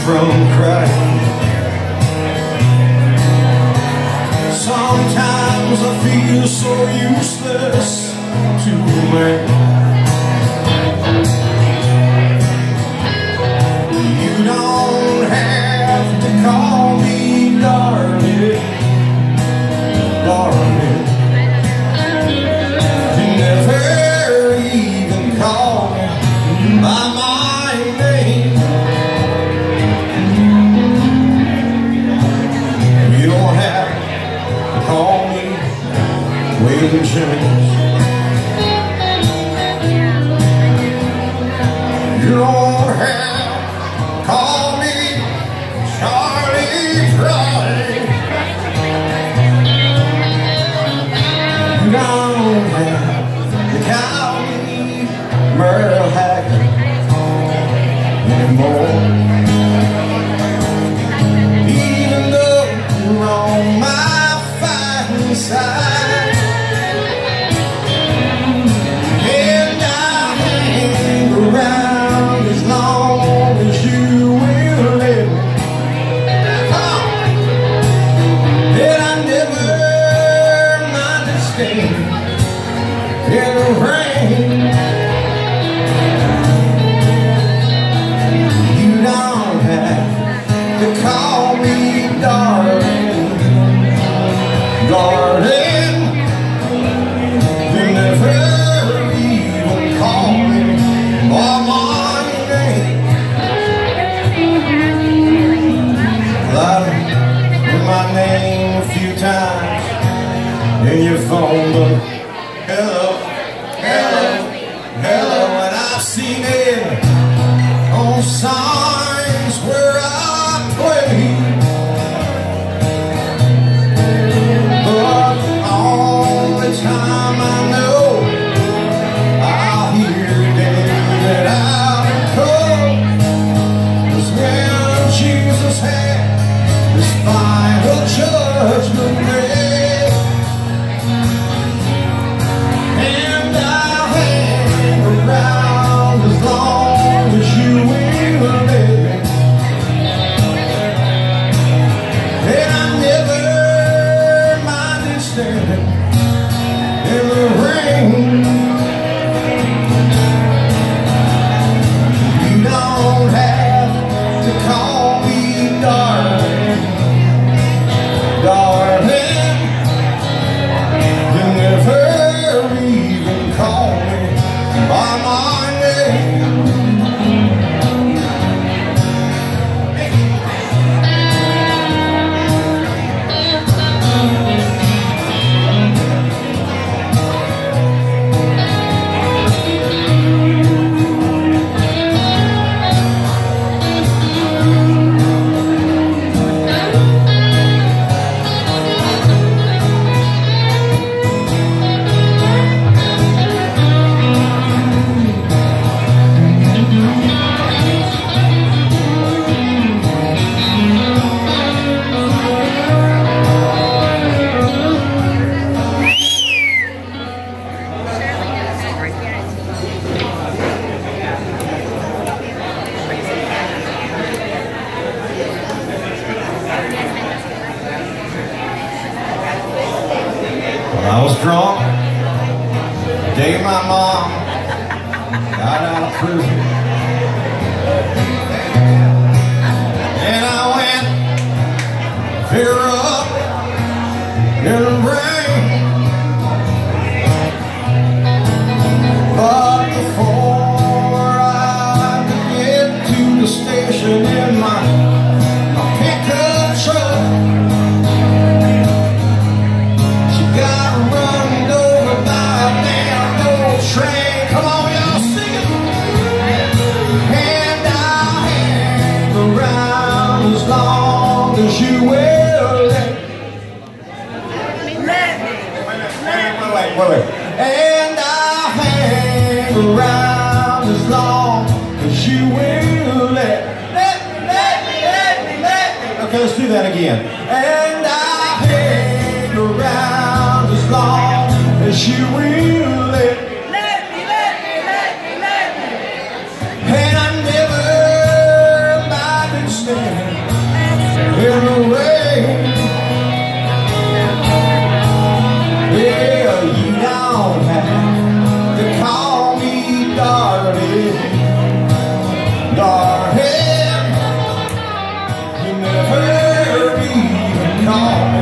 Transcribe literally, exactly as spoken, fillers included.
from crying. Sometimes I feel so useless to me. You don't have to call me darling, darling. You never even call me by my name. You don't have to call me Waylon Jennings. You don't have call me Charlie Pride. You don't have to call me Merle Haggard anymore. Even though you're on my fighting side, and I hang around as long as you will let me. Oh, and I never mind staying in the rain. You don't have to call me darling, darling. You never even call me by my name. I've heard my name a few times in your phone book. Hello, hello, hello, and I've seen it on signs where I play. But the only time I know I'll hear David out and cold was when Jesus had his final judgment day. And I'll hang around as long as you will let me. And I never minded standing in the rain. You don't have to call me darling, darling. You never even call me by my name. I was drunk the day my mom got out of prison, and I went pick her up in the rain. But before I could get to the station in my, my pickup truck, train, come on y'all, sing it. And I'll hang around as long as you will let me. Let me. Wait, wait, wait, wait. And I'll hang around as long as you will let me. Let me, let me, let me, let me. Okay, let's do that again. And I'll hang around as long as you will let me. And I never minded staying Well, you don't have to call me darling, darling. You never even call me.